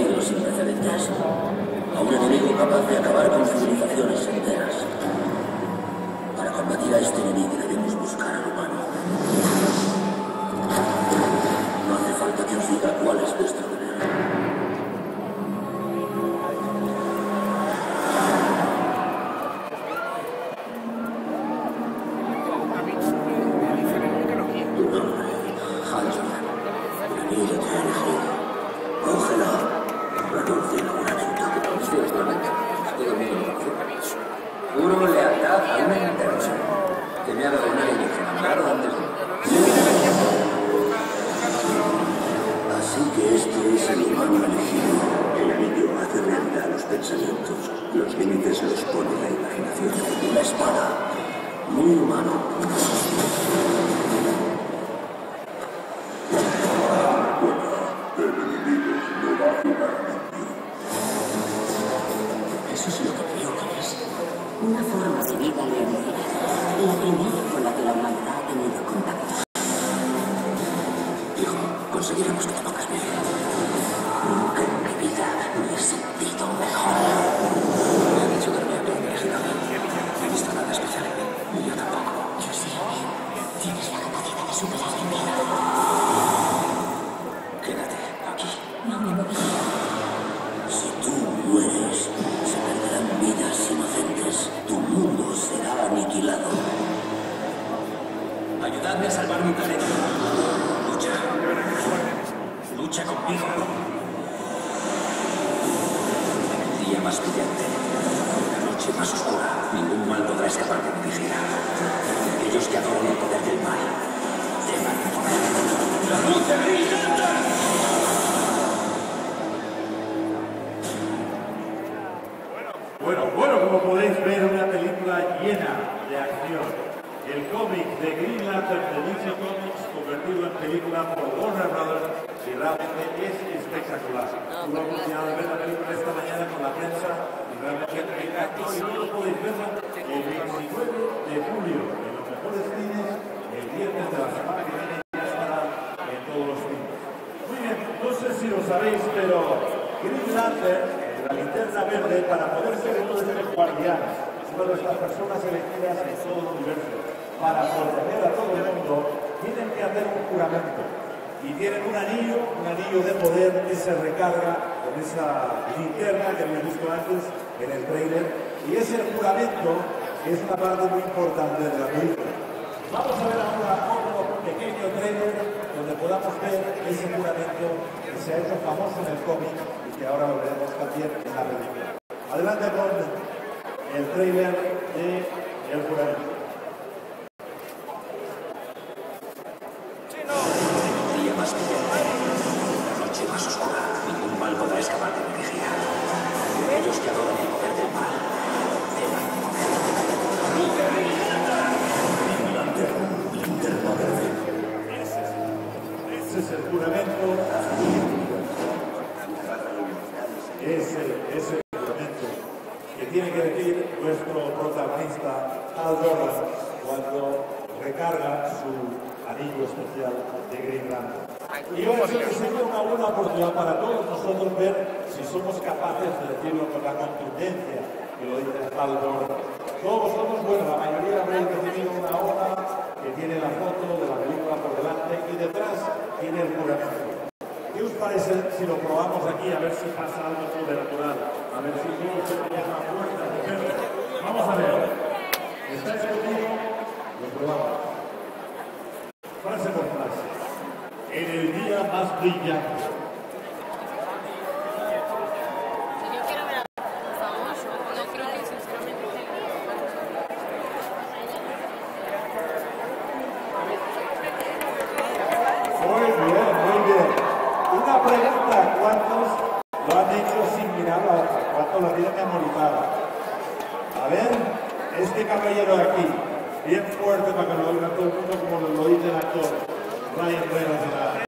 peligro sin precedentes. A un enemigo capaz de acabar con civilizaciones enteras. Para combatir a este enemigo debemos buscar al humano. No hace falta que os diga cuál es vuestro deber. Tu nombre, Huntsman. El anillo te ha elegido. Cógelo. Renuncia al juramento. Ciertamente. Todo el mundo lo conoce. Juro lealtad a una interna que me ha dado una alienígena claro antes de... Así que este es el humano elegido. El anillo hace realidad los pensamientos. Los límites los pone la imaginación. Una espada. Muy humano. El enemigo no va a jugar contigo. Eso es lo que creo que es. Una forma de vida alienígena. La primera con la que la humanidad ha tenido contacto. Hijo, conseguiremos que te pongas bien. Nunca en mi vida me he sentido mejor. Me ha dicho que no me había imaginado. No he visto nada especial en mí. Y yo tampoco. Yo sí. Tienes la capacidad de superar el miedo. Quédate aquí. No me moveré. Si tú mueres, se perderán vidas inocentes. Tu mundo será aniquilado. Ayudadme a salvar mi planeta. Lucha. Lucha conmigo. El día más brillante, la noche más oscura, ningún mal podrá escapar de mi vigila. Aquellos que adoran el poder del mal, teman mi poder. ¡La luz de brillante! Bueno, como podéis ver, una película llena de acción. El cómic de Green Lantern de DC Comics convertido en película por Warner Brothers y realmente es espectacular. Tuve la oportunidad de ver la película esta mañana con la prensa y realmente me encantó y todos podéis verla el 29 de julio en los mejores cines. El viernes de la semana que viene ya estará en todos los cines. Muy bien, no sé si lo sabéis, pero Green Lantern, la linterna verde, para poder ser entonces el guardián, una de estas personas elegidas en todo el universo, para proteger a todo el mundo, tienen que hacer un juramento. Y tienen un anillo de poder que se recarga con esa linterna que habéis visto antes en el trailer. Y ese juramento es una parte muy importante de la película. Vamos a ver ahora otro pequeño trailer donde podamos ver ese juramento que se ha hecho famoso en el cómic y que ahora lo veremos también en la película. Adelante con el trailer de El Juramento. El día más brillante, la noche más oscura, ningún mal podrá escapar de mi vigía. Aquellos que adoran el poder del mal, teman mi poder. Linterna verde. Ese es el juramento. Es el juramento que tiene que decir nuestro protagonista Hal Jordan cuando recarga su anillo especial de Green Lantern. Y hoy sería una buena oportunidad para todos nosotros ver si somos capaces de decirlo con la contundencia que lo dice Hal Jordan. Todos vosotros, bueno, la mayoría habréis recibido una hoja que tiene la foto de la película por delante y detrás tiene el juramento. ¿Qué os parece si lo probamos aquí a ver si pasa algo sobrenatural? A ver si no se pilla la puerta. Vamos a ver. ¿Estáis conmigo? Lo probamos. Frase por frase. En el día más brillante. Yo quiero ver a famoso. No creo que sinceramente. Muy bien. Una pregunta, ¿cuántos lo han hecho sin mirar la hoja? ¿Cuántos la tienen memorizada? A ver, este caballero de aquí, bien fuerte para que lo oiga todo el mundo como lo dice el actor Ryan Reynolds.